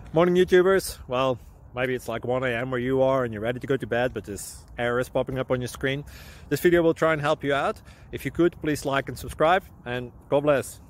Morning YouTubers. Well, maybe it's like 1 a.m. where you are and you're ready to go to bed, but this error is popping up on your screen. This video will try and help you out. If you could, please like and subscribe, and God bless.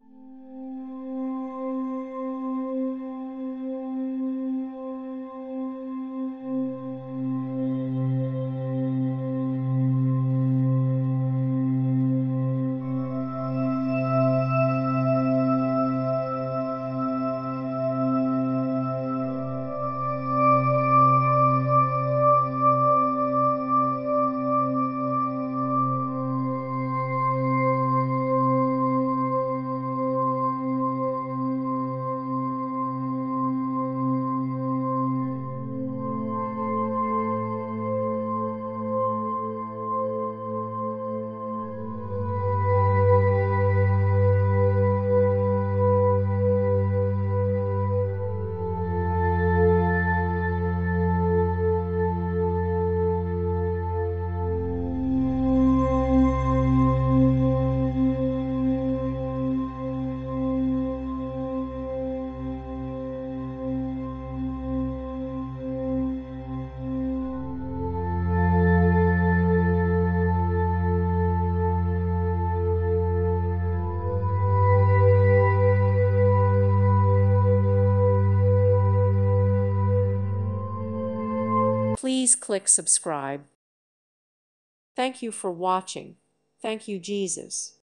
Please click subscribe. Thank you for watching. Thank you, Jesus.